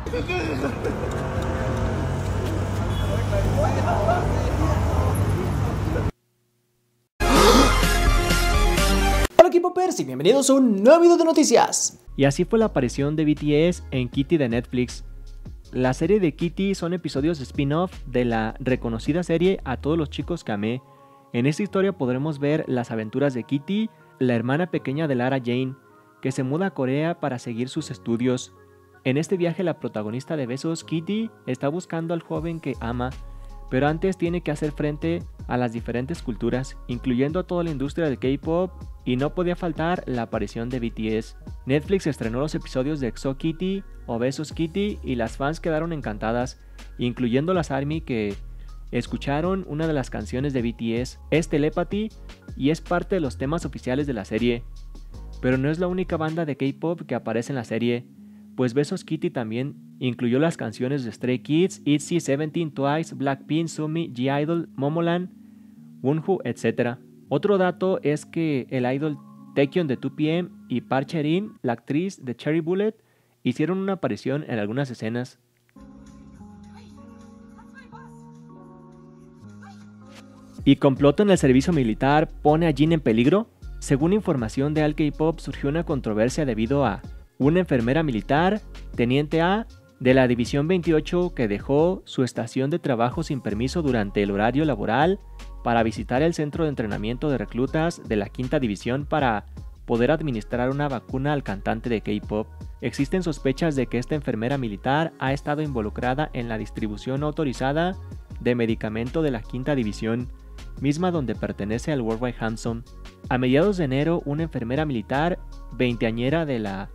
Hola K-popers y bienvenidos a un nuevo video de noticias. Y así fue la aparición de BTS en Kitty de Netflix. La serie de Kitty son episodios spin-off de la reconocida serie A todos los chicos que amé. En esta historia podremos ver las aventuras de Kitty, la hermana pequeña de Lara Jane, que se muda a Corea para seguir sus estudios. En este viaje la protagonista de Besos, Kitty, está buscando al joven que ama, pero antes tiene que hacer frente a las diferentes culturas, incluyendo a toda la industria del K-pop, y no podía faltar la aparición de BTS. Netflix estrenó los episodios de XO Kitty o Besos Kitty y las fans quedaron encantadas, incluyendo las ARMY que escucharon una de las canciones de BTS, es Telepathy, y es parte de los temas oficiales de la serie. Pero no es la única banda de K-pop que aparece en la serie, pues Besos Kitty también incluyó las canciones de Stray Kids, ITZY, Seventeen, Twice, Blackpink, Sumi, G-Idol, Momoland, Wonho, etc. Otro dato es que el idol Taecyeon de 2PM y Park Chae-in, la actriz de Cherry Bullet, hicieron una aparición en algunas escenas. ¿Y complot en el servicio militar pone a Jin en peligro? Según información de All K-Pop, surgió una controversia debido a una enfermera militar, Teniente A, de la División 28 que dejó su estación de trabajo sin permiso durante el horario laboral para visitar el centro de entrenamiento de reclutas de la Quinta División para poder administrar una vacuna al cantante de K-pop. Existen sospechas de que esta enfermera militar ha estado involucrada en la distribución no autorizada de medicamento de la Quinta División, misma donde pertenece al Worldwide Handsome. A mediados de enero, una enfermera militar, veinteañera de la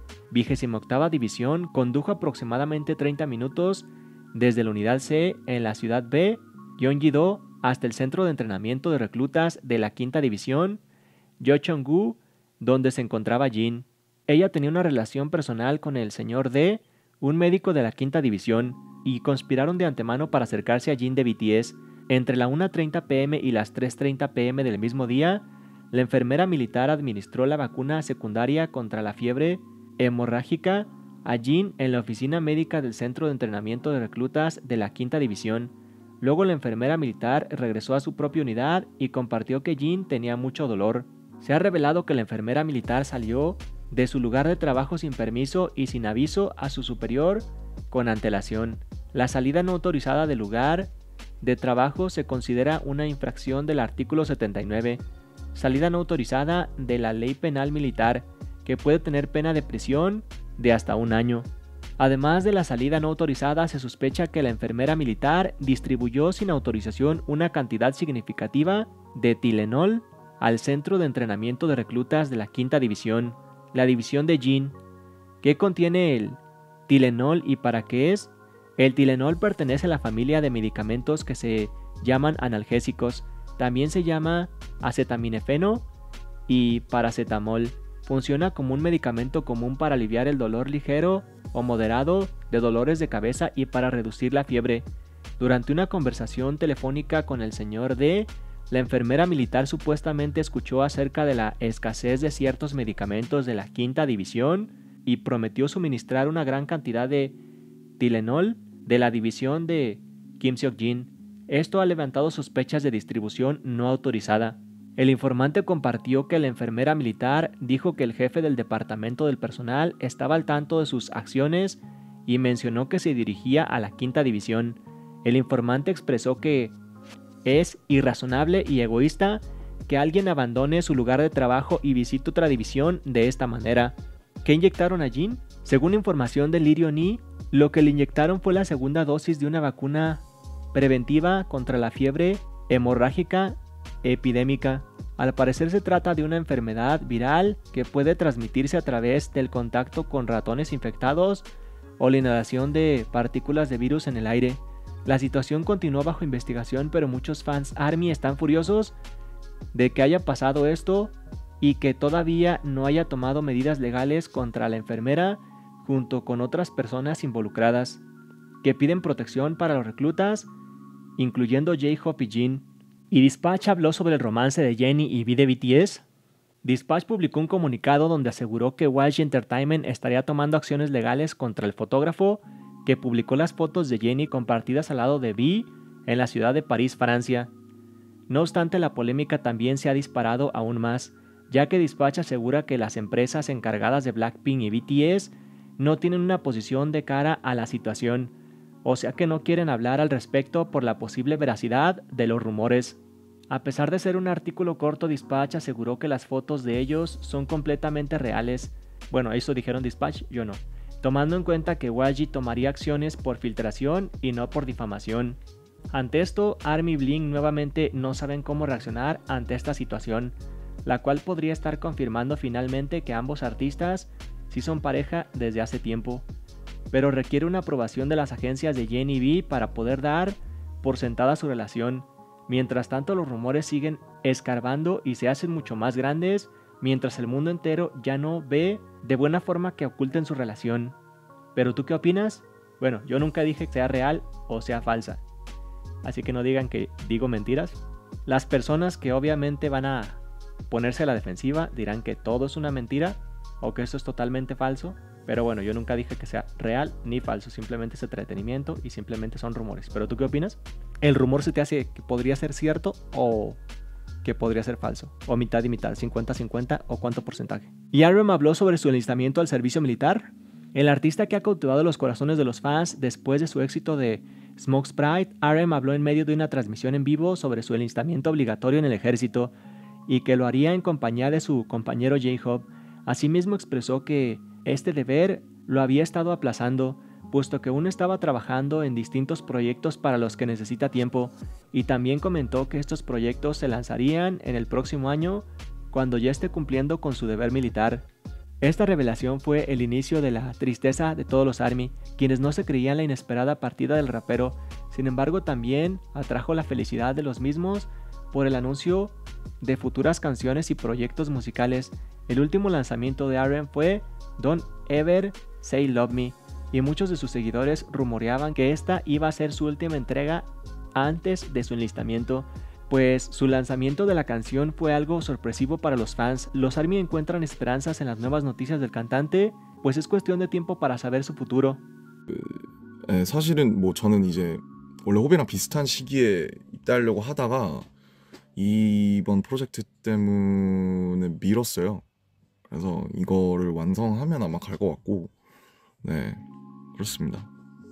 28ª División, condujo aproximadamente 30 minutos desde la unidad C en la ciudad B, Gyeonggi-do, hasta el centro de entrenamiento de reclutas de la Quinta División, Yeocheon-gu, donde se encontraba Jin. Ella tenía una relación personal con el señor D, un médico de la Quinta División, y conspiraron de antemano para acercarse a Jin de BTS. Entre la 1:30 p.m. y las 3:30 p.m. del mismo día, la enfermera militar administró la vacuna secundaria contra la fiebre hemorrágica a Jin en la oficina médica del centro de entrenamiento de reclutas de la Quinta División. Luego la enfermera militar regresó a su propia unidad y compartió que Jin tenía mucho dolor. Se ha revelado que la enfermera militar salió de su lugar de trabajo sin permiso y sin aviso a su superior con antelación. La salida no autorizada del lugar de trabajo se considera una infracción del artículo 79, salida no autorizada de la Ley Penal Militar, que puede tener pena de prisión de hasta 1 año. Además de la salida no autorizada, se sospecha que la enfermera militar distribuyó sin autorización una cantidad significativa de Tylenol al centro de entrenamiento de reclutas de la Quinta División, la división de Jin. ¿Qué contiene el Tylenol y para qué es? El Tylenol pertenece a la familia de medicamentos que se llaman analgésicos. También se llama acetaminofeno y paracetamol. Funciona como un medicamento común para aliviar el dolor ligero o moderado de dolores de cabeza y para reducir la fiebre. Durante una conversación telefónica con el señor D, la enfermera militar supuestamente escuchó acerca de la escasez de ciertos medicamentos de la Quinta División y prometió suministrar una gran cantidad de Tylenol de la división de Kim Seok-jin. Esto ha levantado sospechas de distribución no autorizada. El informante compartió que la enfermera militar dijo que el jefe del departamento del personal estaba al tanto de sus acciones y mencionó que se dirigía a la Quinta División. El informante expresó que es irrazonable y egoísta que alguien abandone su lugar de trabajo y visite otra división de esta manera. ¿Qué inyectaron a Jin? Según información de Lirio Ni, lo que le inyectaron fue la segunda dosis de una vacuna preventiva contra la fiebre hemorrágica epidémica. Al parecer se trata de una enfermedad viral que puede transmitirse a través del contacto con ratones infectados o la inhalación de partículas de virus en el aire. La situación continúa bajo investigación, pero muchos fans ARMY están furiosos de que haya pasado esto y que todavía no haya tomado medidas legales contra la enfermera junto con otras personas involucradas, que piden protección para los reclutas, incluyendo J-Hope y Jin. ¿Y Dispatch habló sobre el romance de Jennie y V de BTS? Dispatch publicó un comunicado donde aseguró que YG Entertainment estaría tomando acciones legales contra el fotógrafo que publicó las fotos de Jennie compartidas al lado de V en la ciudad de París, Francia. No obstante, la polémica también se ha disparado aún más, ya que Dispatch asegura que las empresas encargadas de Blackpink y BTS no tienen una posición de cara a la situación, o sea que no quieren hablar al respecto por la posible veracidad de los rumores. A pesar de ser un artículo corto, Dispatch aseguró que las fotos de ellos son completamente reales. Bueno, eso dijeron Dispatch, yo no. Tomando en cuenta que YG tomaría acciones por filtración y no por difamación. Ante esto, ARMY y Blink nuevamente no saben cómo reaccionar ante esta situación, la cual podría estar confirmando finalmente que ambos artistas sí son pareja desde hace tiempo, pero requiere una aprobación de las agencias de Jennie y V para poder dar por sentada su relación. Mientras tanto, los rumores siguen escarbando y se hacen mucho más grandes, mientras el mundo entero ya no ve de buena forma que oculten su relación. ¿Pero tú qué opinas? Bueno, yo nunca dije que sea real o sea falsa, así que no digan que digo mentiras. Las personas que obviamente van a ponerse a la defensiva dirán que todo es una mentira o que esto es totalmente falso, pero bueno, yo nunca dije que sea real ni falso, simplemente es entretenimiento y simplemente son rumores. ¿Pero tú qué opinas? ¿El rumor se te hace que podría ser cierto o que podría ser falso? ¿O mitad y mitad, 50-50 o cuánto porcentaje? Y RM habló sobre su enlistamiento al servicio militar. El artista que ha cautivado los corazones de los fans después de su éxito de Smoke Sprite, RM habló en medio de una transmisión en vivo sobre su enlistamiento obligatorio en el ejército y que lo haría en compañía de su compañero J-Hope. Asimismo expresó que este deber lo había estado aplazando, puesto que aún estaba trabajando en distintos proyectos para los que necesita tiempo, y también comentó que estos proyectos se lanzarían en el próximo año cuando ya esté cumpliendo con su deber militar. Esta revelación fue el inicio de la tristeza de todos los ARMY, quienes no se creían la inesperada partida del rapero. Sin embargo, también atrajo la felicidad de los mismos por el anuncio de futuras canciones y proyectos musicales. El último lanzamiento de RM fue Don't Ever Say Love Me, y muchos de sus seguidores rumoreaban que esta iba a ser su última entrega antes de su enlistamiento, pues su lanzamiento de la canción fue algo sorpresivo para los fans. Los ARMY encuentran esperanzas en las nuevas noticias del cantante, pues es cuestión de tiempo para saber su futuro. 사실은 뭐 저는 이제 원래 호비랑 비슷한 시기에 입대하려고 하다가 이번 프로젝트 때문에 미뤘어요. 그래서 이거를 완성하면 아마 갈 것 같고, 네, 그렇습니다.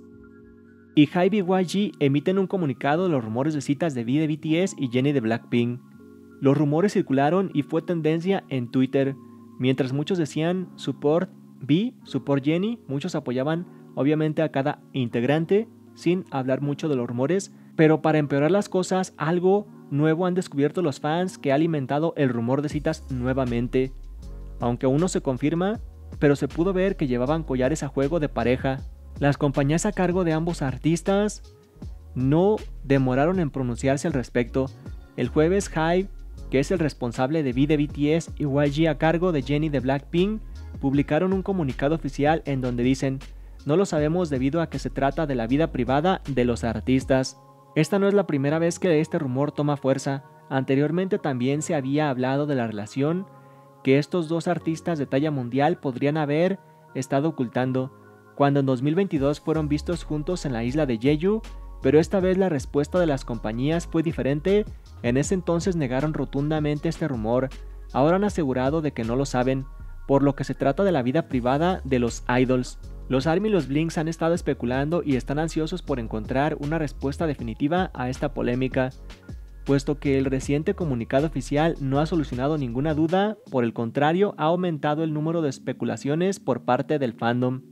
Y HYBE y YG emiten un comunicado de los rumores de citas de V de BTS y Jennie de Blackpink. Los rumores circularon y fue tendencia en Twitter. Mientras muchos decían support V, support Jennie, muchos apoyaban obviamente a cada integrante sin hablar mucho de los rumores, pero para empeorar las cosas, algo nuevo han descubierto los fans que ha alimentado el rumor de citas nuevamente. Aunque aún no se confirma, pero se pudo ver que llevaban collares a juego de pareja. Las compañías a cargo de ambos artistas no demoraron en pronunciarse al respecto. El jueves, HYBE, que es el responsable de V de BTS, y YG a cargo de Jennie de Blackpink, publicaron un comunicado oficial en donde dicen: no lo sabemos debido a que se trata de la vida privada de los artistas. Esta no es la primera vez que este rumor toma fuerza. Anteriormente también se había hablado de la relación que estos dos artistas de talla mundial podrían haber estado ocultando, cuando en 2022 fueron vistos juntos en la isla de Jeju, pero esta vez la respuesta de las compañías fue diferente. En ese entonces negaron rotundamente este rumor, ahora han asegurado de que no lo saben, por lo que se trata de la vida privada de los idols. Los ARMY y los Blinks han estado especulando y están ansiosos por encontrar una respuesta definitiva a esta polémica, puesto que el reciente comunicado oficial no ha solucionado ninguna duda, por el contrario, ha aumentado el número de especulaciones por parte del fandom.